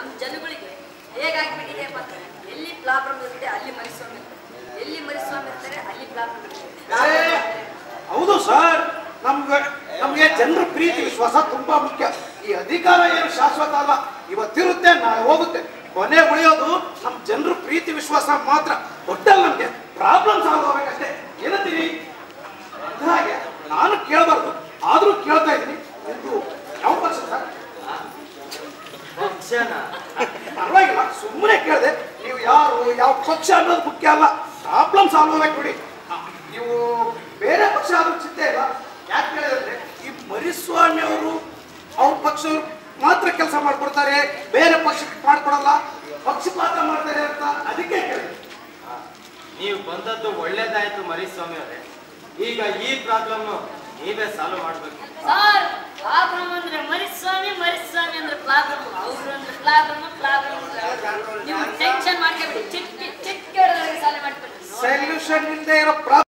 ನಮ್ಮ ಜನಗಳಿಗೆ ಹೇಗಾಗ್ಬಿಟ್ಟಿದೆ ಮತ್ತೆ ಎಲ್ಲಿ ಪ್ರಾಬ್ಲಮ್ ಇರುತ್ತೆ ಅಲ್ಲಿ ಮರಿಸ್ವಾಮಿ ಇರ್ತಾರೆ, ಎಲ್ಲಿ ಮರಿಸ್ವಾಮಿ ಇರ್ತಾರೆ ಅಲ್ಲಿ ಪ್ರಾಬ್ಲಮ್ ಇರುತ್ತೆ. ಹೌದು ಸರ್, ನಮ್ಗೆ ಜನರ ಪ್ರೀತಿ ವಿಶ್ವಾಸ ತುಂಬಾ ಮುಖ್ಯ. ಈ ಅಧಿಕಾರ ಏನು ಶಾಶ್ವತ ಅಲ್ಲ, ಇವತ್ತಿರುತ್ತೆ ನಾಳೆ ಹೋಗುತ್ತೆ. ಕೊನೆ ಉಳಿಯೋದು ನಮ್ ಜನರ ಪ್ರೀತಿ ವಿಶ್ವಾಸ ಮಾತ್ರ. ಒಟ್ಟಲ್ಲಿ ನಮ್ಗೆ ಪ್ರಾಬ್ಲಮ್ ಸಾಲ್ವ್ ಆಗ್ಬೇಕಷ್ಟೇ. ಏನಂತೀವಿ? ಹಾಗೆ ನಾನು ಕೇಳಬಾರ್ದು, ಆದ್ರೂ ಕೇಳ್ತಾ ಇದ್ದೀನಿ. ನಿಮ್ದು ಯಾವ ಪಕ್ಷ ಸರ್? ಪರವಾಗಿಲ್ಲ, ಸುಮ್ಮನೆ ಕೇಳಿದೆ. ನೀವು ಯಾರು ಯಾವ ಪಕ್ಷ ಅನ್ನೋದು ಮುಖ್ಯ ಅಲ್ಲ, ಪ್ರಾಬ್ಲಮ್ ಸಾಲ್ವ್ ಆಗ್ಬೇಕು ಬಿಡಿ. ನೀವು ಬೇರೆ ಪಕ್ಷ ಆದ್ರೂ ಚಿಂತೆ ಇಲ್ಲ. ಯಾಕೆ ಕೇಳಿದ್ರೆ ಈ ಮರಿಸ್ವಾಮಿ ಅವರು ಅವ್ರ ಪಕ್ಷವ್ರು ಮಾತ್ರ ಕೆಲಸ ಮಾಡ್ಕೊಡ್ತಾರೆ, ಬೇರೆ ಪಕ್ಷಕ್ಕೆ ಮಾಡ್ಕೊಡಲ್ಲ, ಪಕ್ಷಪಾತ ಮಾಡ್ತಾರೆ ಅಂತ ಅದಕ್ಕೆ ಕೇಳಿದೆ. ನೀವು ಬಂದದ್ದು ಒಳ್ಳೇದಾಯ್ತು ಮರಿಸ್ವಾಮಿ ಅವರೇ. ಈಗ ಈ ಪ್ರಾಬ್ಲಮ್ ನೀವೇ ಸಾಲ್ವ್ ಮಾಡ್ಬೇಕು ಸರ್. ಪ್ರಾಬ್ಲಮ್ ಅಂದ್ರೆ ಮರಿಸ್ವಾಮಿ, ಮರಿಸ್ವಾಮಿ ಅಂದ್ರೆ ಪ್ರಾಬ್ಲಮ್, ಅವ್ರು ಅಂದ್ರೆ ಪ್ರಾಬ್ಲಮ್. ನೀವು ಟೆನ್ಷನ್ ಮಾಡ್ಕೊಬೇಡಿ, ಚಿಕ್ಕ ಚಿಕ್ಕ ಸಾಲ ಮಾಡ್ಕೊಳ್ಳಿ. ಸೊಲ್ಯೂಷನ್ ಇಲ್ಲದೆ ಇರೋ